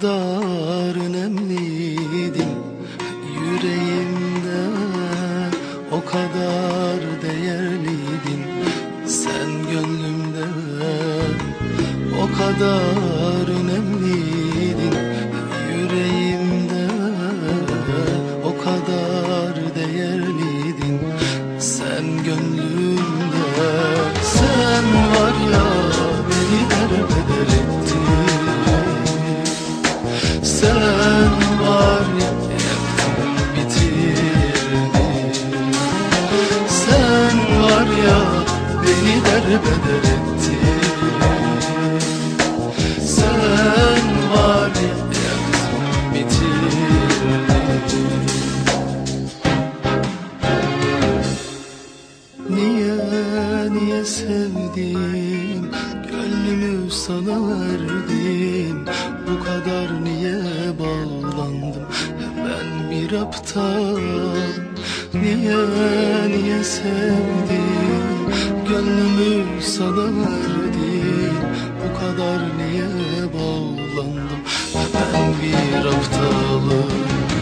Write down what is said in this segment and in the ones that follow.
kadar önemliydin yüreğimde, o kadar değerliydin sen gönlümde. O kadar önemliydin yüreğimde, o kadar değerliydin sen gönlümde. Sen var ya beni derbeder ettin, sen var ya yaktın bitirdin. Sen var ya beni derbeder ettin, sen var ya yaktın bitirdin. Niye sevdim, gönlümü sana verdim, bu kadar niye bağlandım ben bir aptal. Niye sevdim, gönlümü sana verdim, bu kadar niye bağlandım ben bir aptalım.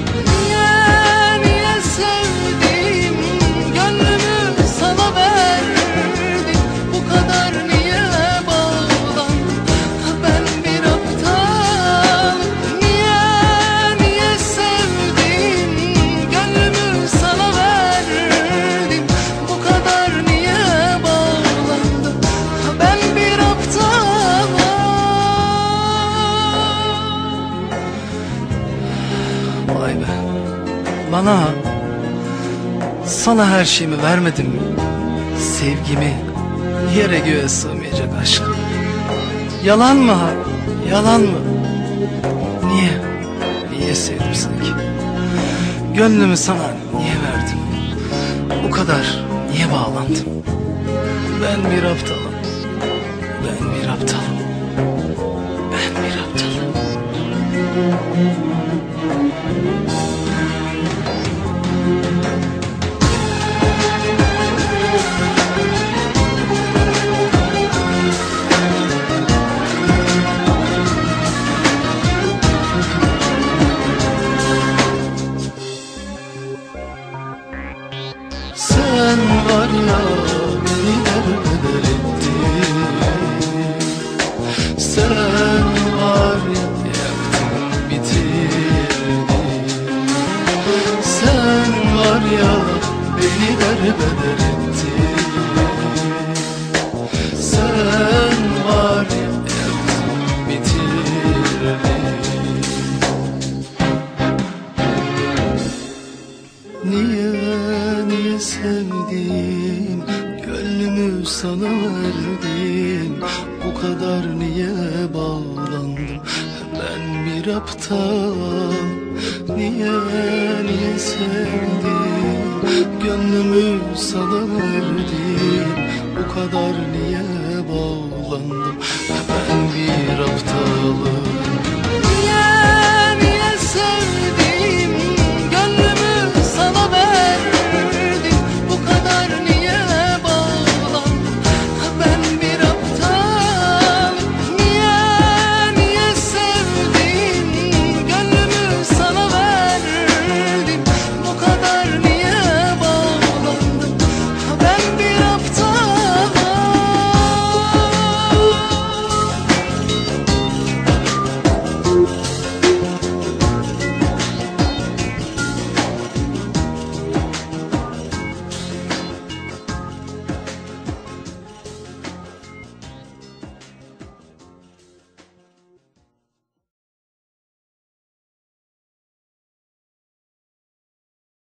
Niye sevdim, gönlümü sana verdim, bu kadar niye bağlandım ben bir aptal. Niye sevdim, gönlümü sana verdim, bu kadar niye bağlandım ben bir aptal. Vay be, sana her şeyimi vermedim mi? Sevgimi, yere göğe sığmayacak aşkım. Yalan mı ha? Yalan mı? Niye sevdim sanki? Gönlümü sana niye verdim? Bu kadar niye bağlandım? Ben bir aptalım. Ben bir aptalım. Ben bir aptalım. Sen var ya beni derbeder ettin, sen var ya yaktın bitirdin. Sen var ya beni derbeder ettin, sen var ya yaktın bitirdin. Niye sevdim, gönlümü sana verdim, bu kadar niye bağlandım ben bir aptal. Niye sevdim, gönlümü sana verdim, bu kadar niye bağlandım ben bir aptalım.